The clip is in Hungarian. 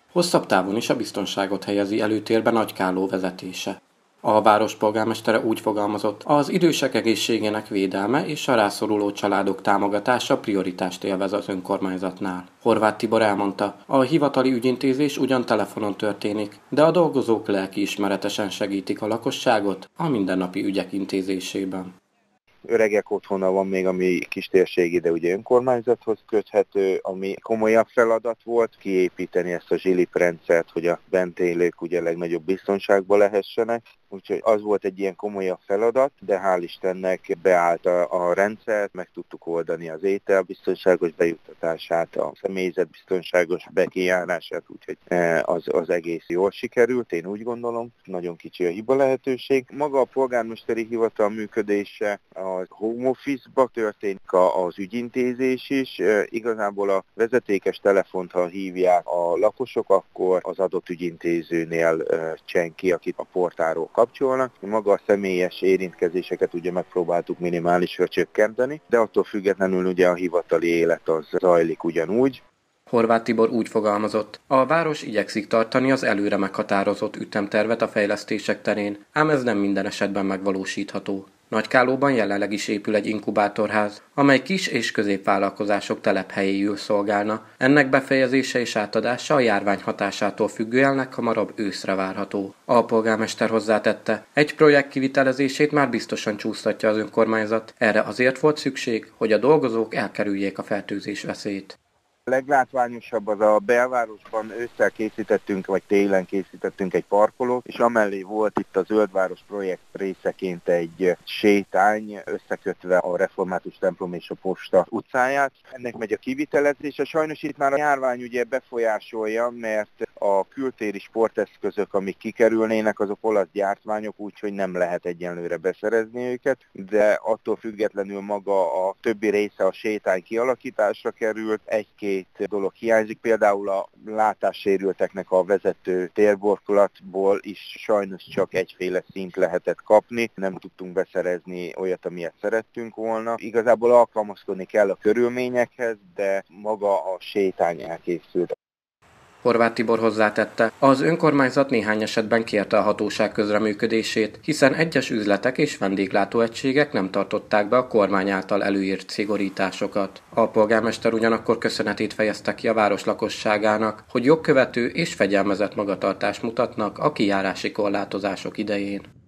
Hosszabb távon is a biztonságot helyezi előtérbe Nagykálló vezetése. A város polgármestere úgy fogalmazott, az idősek egészségének védelme és a rászoruló családok támogatása prioritást élvez az önkormányzatnál. Horváth Tibor elmondta, a hivatali ügyintézés ugyan telefonon történik, de a dolgozók lelkiismeretesen segítik a lakosságot a mindennapi ügyek intézésében. Öregek otthona van még, ami kistérségi, de ugye önkormányzathoz köthető, ami komolyabb feladat volt, kiépíteni ezt a zsilip rendszert, hogy a bent élők ugye legnagyobb biztonságban lehessenek. Úgyhogy az volt egy ilyen komolyabb feladat, de hál' Istennek beállt a rendszer, meg tudtuk oldani az étel biztonságos bejuttatását, a személyzet biztonságos bekijárását, úgyhogy az egész jól sikerült, én úgy gondolom, nagyon kicsi a hiba lehetőség. Maga a polgármesteri hivatal működése a home office-ba történik az ügyintézés is, igazából a vezetékes telefont, ha hívják a lakosok, akkor az adott ügyintézőnél cseng ki, akit a portáról kapcsolnak. Maga a személyes érintkezéseket ugye megpróbáltuk minimálisra csökkenteni, de attól függetlenül ugye a hivatali élet az zajlik ugyanúgy. Horváth Tibor úgy fogalmazott, a város igyekszik tartani az előre meghatározott ütemtervet a fejlesztések terén, ám ez nem minden esetben megvalósítható. Nagykállóban jelenleg is épül egy inkubátorház, amely kis- és középvállalkozások telephelyéül szolgálna. Ennek befejezése és átadása a járvány hatásától függően leghamarabb őszre várható. A polgármester hozzátette, egy projekt kivitelezését már biztosan csúsztatja az önkormányzat, erre azért volt szükség, hogy a dolgozók elkerüljék a fertőzés veszélyét. A leglátványosabb az a belvárosban ősszel készítettünk, vagy télen készítettünk egy parkolót, és amellé volt itt a Zöldváros projekt részeként egy sétány, összekötve a Református templom és a Posta utcáját. Ennek megy a kivitelezése. Sajnos itt már a járvány ugye befolyásolja, mert a kültéri sporteszközök, amik kikerülnének, azok olasz gyártmányok, úgyhogy nem lehet egyenlőre beszerezni őket, de attól függetlenül maga a többi része a sétány kialakításra került, egy-két dolog hiányzik, például a látássérülteknek a vezető térburkolatból is sajnos csak egyféle szint lehetett kapni, nem tudtunk beszerezni olyat, amilyet szerettünk volna. Igazából alkalmazkodni kell a körülményekhez, de maga a sétány elkészült. Horváth Tibor hozzátette, az önkormányzat néhány esetben kérte a hatóság közreműködését, hiszen egyes üzletek és vendéglátóegységek nem tartották be a kormány által előírt szigorításokat. A polgármester ugyanakkor köszönetét fejezte ki a város lakosságának, hogy jogkövető és fegyelmezett magatartást mutatnak a kijárási korlátozások idején.